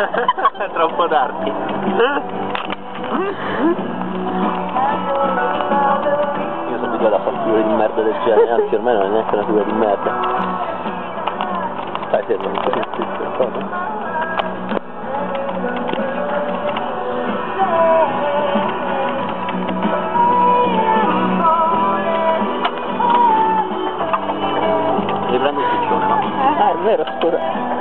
Troppo darti. Io sono abituato a fare figure di merda del genere, anzi ormai non è neanche una figura di merda. Stai fermo, non ti senti cosa? Riprendo il piccione, no? È vero, scusa.